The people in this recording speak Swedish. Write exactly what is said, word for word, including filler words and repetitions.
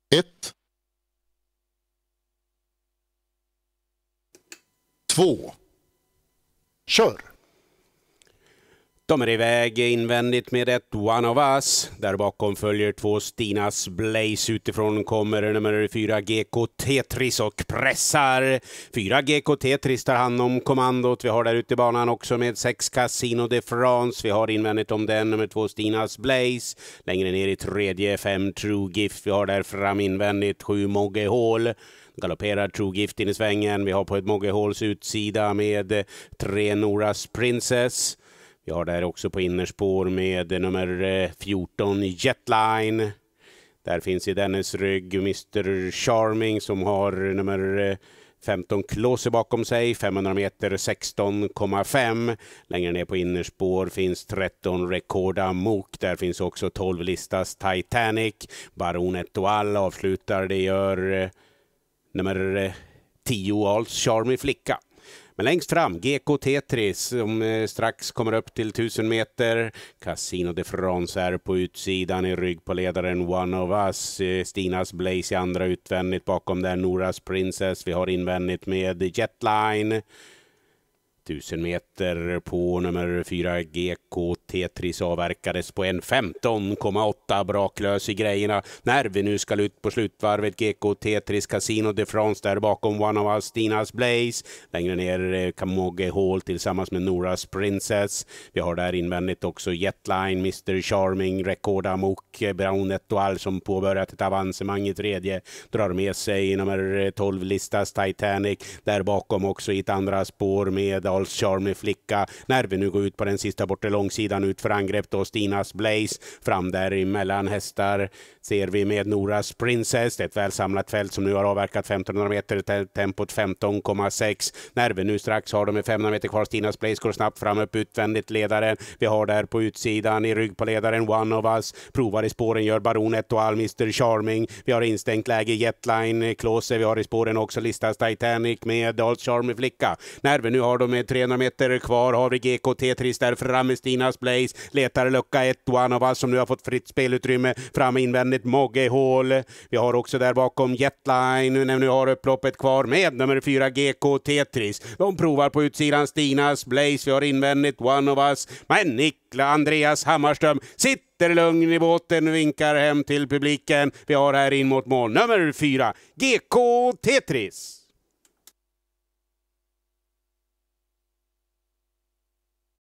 ett. Två. Kör. De är iväg invändigt med ett One of Us. Där bakom följer två Stinas Blaze. Utifrån kommer nummer fyra G K Tetris och pressar. fyra G K Tetris tar hand om kommandot. Vi har där ute i banan också med sex Casino de France. Vi har invändigt om den nummer två Stinas Blaze. Längre ner i tredje fem True Gift. Vi har där fram invändigt sju Mogge Hall. Galopperar True Gift in i svängen. Vi har på ett Mogge Halls utsida med tre Noras Princess. Vi har där också på innerspår med nummer fjorton Jetline. Där finns i dennes rygg mister Charming som har nummer femton Klose bakom sig. femhundra meter sexton komma fem. Längre ner på innerspår finns tretton Rekorda Mok. Där finns också tolv Listas Titanic. Baron Etoile avslutar. Det gör nummer tio Alls Charmy Flicka. Men längst fram, G K Tetris som strax kommer upp till tusen meter. Casino de France är på utsidan i rygg på ledaren One of Us. Stinas Blaze i andra utvändigt bakom där Noras Princess. Vi har invändigt med Jetline. tusen meter på nummer fyra G K Tetris avverkades på en femton komma åtta. Braklös i grejerna. När vi nu ska ut på slutvarvet G K Tetris Casino de France där bakom One of Us Stinas Blaze. Längre ner Mogge Hall tillsammans med Noras Princess. Vi har där invändigt också Jetline, mister Charming, Rekorda Mok, Baron Etoile som påbörjat ett avancemang i tredje. Drar med sig nummer tolv Listas Titanic. Där bakom också i ett andra spår med Alls Charmy Flicka. När vi nu går ut på den sista bortre långsidan ut för angrepp då Stinas Blaze. Fram där emellan hästar ser vi med Noras Princess. Det är ett välsamlat fält som nu har avverkat femtonhundra meter, tempot femton komma sex. När vi nu strax har de med femhundra meter kvar. Stinas Blaze går snabbt fram upp utvändigt ledaren. Vi har där på utsidan i rygg på ledaren One of Us. Provar i spåren gör Baron Etoile, mister Charming. Vi har instängt läge Jetline, Klose. Vi har i spåren också Listas Titanic med Alls Charmy Flicka. När vi nu har de med trehundra meter kvar har vi G K Tetris där framme Stinas Blaze. Letar lucka ett One of Us som nu har fått fritt spelutrymme. Fram invändigt Mogge Hall. Vi har också där bakom Jetline när vi nu har upploppet kvar med nummer fyra G K Tetris. De provar på utsidan Stinas Blaze. Vi har invändigt One of Us. Men Nikla Andreas Hammarström sitter lugn i båten och vinkar hem till publiken. Vi har här in mot mål nummer fyra G K Tetris.